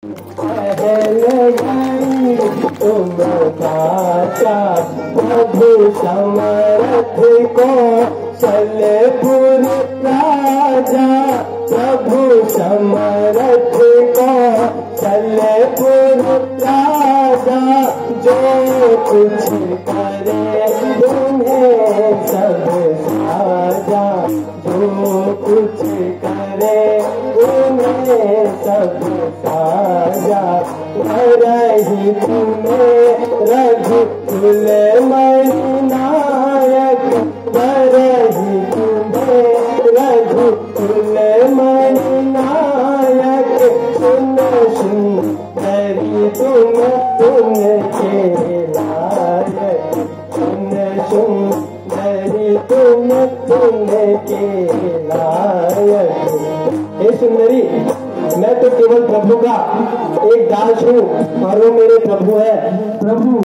तुम दाता प्रभु समर्थ को सलेपुर राजा, प्रभु समर्थ को सलेपुर राजा, जो कुछ करे तुम्हें सब साजा, जो कुछ करे तुम्हें सब साजा, रही तुम्हें रघुकुल मणिनायक, रही तुम्हें रघुकुल मणिनायक, सुन सुंदरी तुम के लायक, सुन सुंदरी तुम के लायक। हे सुंदरी, मैं तो केवल प्रभु का एक दास हूँ और वो मेरे प्रभु है। प्रभु